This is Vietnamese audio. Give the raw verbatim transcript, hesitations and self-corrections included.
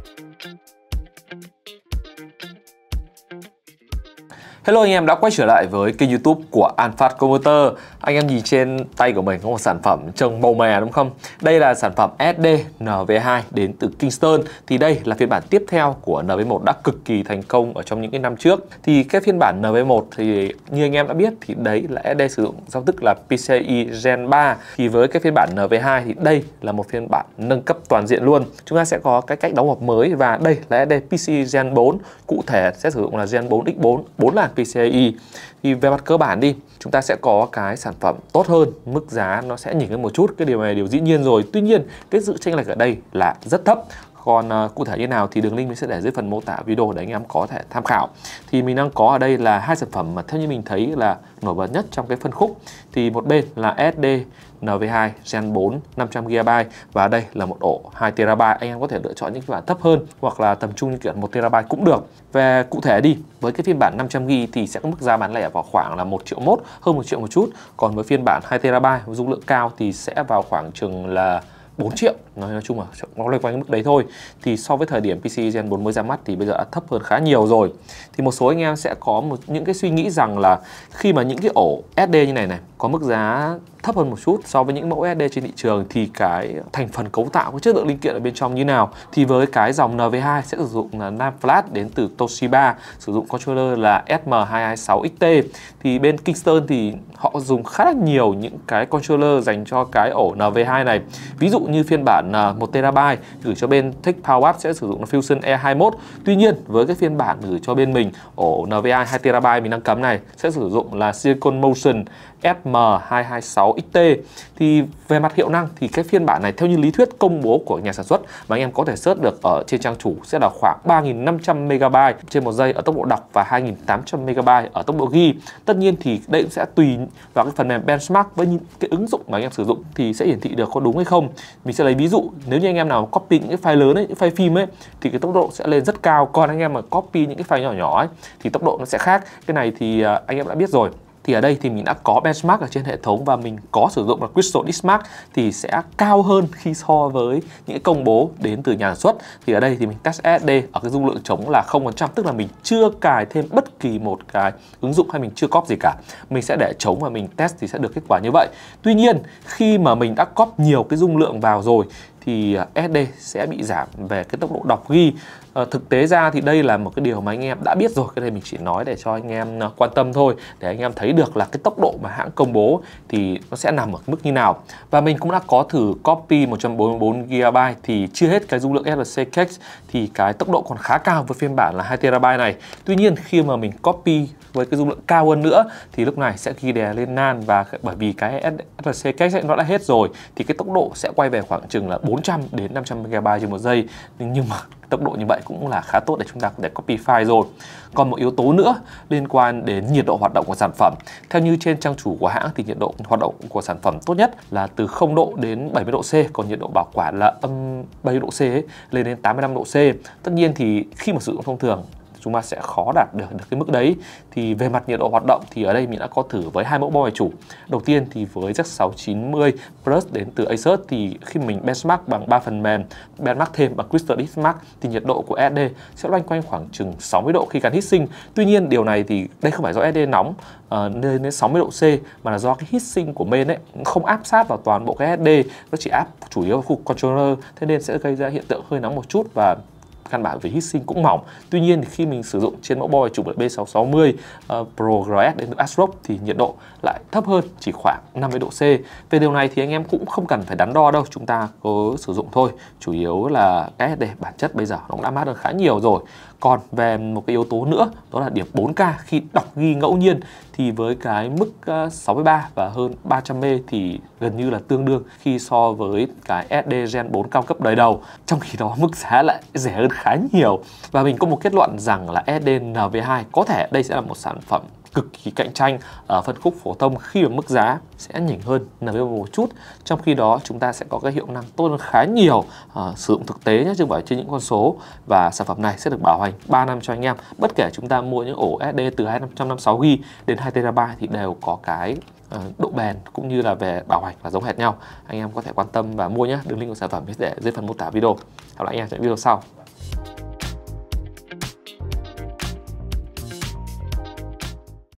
Hello anh em đã quay trở lại với kênh YouTube của Anfast Converter. Anh em nhìn trên tay của mình có một sản phẩm trông màu mè đúng không? Đây là sản phẩm ét đê N V hai đến từ Kingston. Thì đây là phiên bản tiếp theo của N V một đã cực kỳ thành công ở trong những cái năm trước. Thì cái phiên bản N V một thì như anh em đã biết thì đấy là ét đê sử dụng giao thức là P C I Gen ba. Thì với cái phiên bản N V hai thì đây là một phiên bản nâng cấp toàn diện luôn. Chúng ta sẽ có cái cách đóng hộp mới và đây là ét đê P C I Gen bốn. Cụ thể sẽ sử dụng là Gen bốn x bốn, bốn làn P C I. Thì về mặt cơ bản đi, chúng ta sẽ có cái sản phẩm tốt hơn, mức giá nó sẽ nhỉnh hơn một chút, cái điều này điều dĩ nhiên rồi. Tuy nhiên cái sự chênh lệch ở đây là rất thấp. Còn uh, cụ thể như nào thì đường link mình sẽ để dưới phần mô tả video để anh em có thể tham khảo. Thì mình đang có ở đây là hai sản phẩm mà theo như mình thấy là nổi bật nhất trong cái phân khúc. Thì một bên là ét đê N V hai Gen bốn năm trăm gi ga bai và đây là một ổ hai tê ra bai. Anh em có thể lựa chọn những phiên bản thấp hơn hoặc là tầm trung như kiểu một tê ra bai cũng được. Về cụ thể đi, với cái phiên bản năm trăm gi ga bai thì sẽ có mức giá bán lẻ vào khoảng là một triệu mốt, hơn một triệu một chút. Còn với phiên bản hai tê ra bai với dung lượng cao thì sẽ vào khoảng chừng là bốn triệu, nói, nói chung là nó loanh quanh mức đấy thôi. Thì so với thời điểm P C I Gen bốn mới ra mắt thì bây giờ đã thấp hơn khá nhiều rồi. Thì một số anh em sẽ có một những cái suy nghĩ rằng là khi mà những cái ổ ét đê như này này có mức giá thấp hơn một chút so với những mẫu ét đê trên thị trường thì cái thành phần cấu tạo, cái chất lượng linh kiện ở bên trong như nào. Thì với cái dòng N V hai sẽ sử dụng là NAND flash đến từ Toshiba, sử dụng controller là S M hai hai sáu X T. Thì bên Kingston thì họ dùng khá là nhiều những cái controller dành cho cái ổ N V hai này. Ví dụ như phiên bản một tê ra bai gửi cho bên Tech Power sẽ sử dụng là Fusion E hai mốt. Tuy nhiên với cái phiên bản gửi cho bên mình ổ N V hai hai tê ra bai mình đang cắm này sẽ sử dụng là Silicon Motion S M hai hai sáu X T. Thì về mặt hiệu năng thì cái phiên bản này theo như lý thuyết công bố của nhà sản xuất mà anh em có thể search được ở trên trang chủ sẽ là khoảng ba nghìn năm trăm mê ga bai trên một giây ở tốc độ đọc và hai nghìn tám trăm mê ga bai ở tốc độ ghi. Tất nhiên thì đây cũng sẽ tùy vào cái phần mềm benchmark với những cái ứng dụng mà anh em sử dụng thì sẽ hiển thị được có đúng hay không. Mình sẽ lấy ví dụ, nếu như anh em nào copy những cái file lớn ấy, những file phim ấy thì cái tốc độ sẽ lên rất cao. Còn anh em mà copy những cái file nhỏ nhỏ ấy thì tốc độ nó sẽ khác. Cái này thì anh em đã biết rồi. Thì ở đây thì mình đã có benchmark ở trên hệ thống và mình có sử dụng là Crystal Diskmark thì sẽ cao hơn khi so với những cái công bố đến từ nhà sản xuất. Thì ở đây thì mình test ét đê ở cái dung lượng trống là không phần trăm, tức là mình chưa cài thêm bất kỳ một cái ứng dụng hay mình chưa copy gì cả. Mình sẽ để trống và mình test thì sẽ được kết quả như vậy. Tuy nhiên khi mà mình đã copy nhiều cái dung lượng vào rồi thì ét đê sẽ bị giảm về cái tốc độ đọc ghi. À, thực tế ra thì đây là một cái điều mà anh em đã biết rồi. Cái này mình chỉ nói để cho anh em quan tâm thôi, để anh em thấy được là cái tốc độ mà hãng công bố thì nó sẽ nằm ở mức như nào. Và mình cũng đã có thử copy một trăm bốn mươi bốn gi ga bai thì chưa hết cái dung lượng S L C cache thì cái tốc độ còn khá cao với phiên bản là hai tê ra bai này. Tuy nhiên khi mà mình copy với cái dung lượng cao hơn nữa thì lúc này sẽ ghi đè lên NAND và bởi vì cái S L C cache nó đã hết rồi thì cái tốc độ sẽ quay về khoảng chừng là bốn trăm đến năm trăm mê ga bai trên một giây. Nhưng mà tốc độ như vậy cũng là khá tốt để chúng ta có thể copy file rồi. Còn một yếu tố nữa liên quan đến nhiệt độ hoạt động của sản phẩm. Theo như trên trang chủ của hãng thì nhiệt độ hoạt động của sản phẩm tốt nhất là từ không độ đến bảy mươi độ C, còn nhiệt độ bảo quản là âm bảy mươi độ C ấy, lên đến tám mươi lăm độ C. Tất nhiên thì khi mà sử dụng thông thường chúng ta sẽ khó đạt được, được cái mức đấy. Thì về mặt nhiệt độ hoạt động thì ở đây mình đã có thử với hai mẫu bo bài chủ. Đầu tiên thì với Z sáu chín mươi Plus đến từ Asus thì khi mình benchmark bằng ba phần mềm, benchmark thêm bằng Crystal Diskmark thì nhiệt độ của ét đê sẽ loanh quanh khoảng chừng sáu mươi độ khi gắn heatsink. Tuy nhiên điều này thì đây không phải do ét đê nóng uh, lên đến sáu mươi độ C mà là do cái heatsink của bên ấy không áp sát vào toàn bộ cái ét đê, nó chỉ áp chủ yếu vào khu controller, thế nên sẽ gây ra hiện tượng hơi nóng một chút và căn bản về heatsink cũng mỏng. Tuy nhiên thì khi mình sử dụng trên mẫu bo bài chủ B sáu sáu mươi uh, Pro giê ét đến từ ASRock thì nhiệt độ lại thấp hơn, chỉ khoảng năm mươi độ C. Về điều này thì anh em cũng không cần phải đắn đo đâu, chúng ta có sử dụng thôi. Chủ yếu là cái ét đê bản chất bây giờ nó cũng đã mát hơn khá nhiều rồi. Còn về một cái yếu tố nữa đó là điểm bốn K khi đọc ghi ngẫu nhiên thì với cái mức sáu mươi ba và hơn ba trăm mê thì gần như là tương đương khi so với cái ét đê Gen bốn cao cấp đời đầu. Trong khi đó mức giá lại rẻ hơn khá nhiều. Và mình có một kết luận rằng là ét đê N V hai có thể đây sẽ là một sản phẩm cực kỳ cạnh tranh ở phân khúc phổ thông khi mà mức giá sẽ nhỉnh hơn N V một một chút. Trong khi đó chúng ta sẽ có cái hiệu năng tốt hơn khá nhiều, uh, sử dụng thực tế nhé, chứ không phải trên những con số. Và sản phẩm này sẽ được bảo hành ba năm cho anh em. Bất kể chúng ta mua những ổ ét đê từ hai trăm năm mươi sáu gi ga bai đến hai tê ra bai thì đều có cái uh, độ bền cũng như là về bảo hành là giống hệt nhau. Anh em có thể quan tâm và mua nhé. Đường link của sản phẩm sẽ để dưới phần mô tả video. Hẹn gặp lại anh em trong video sau.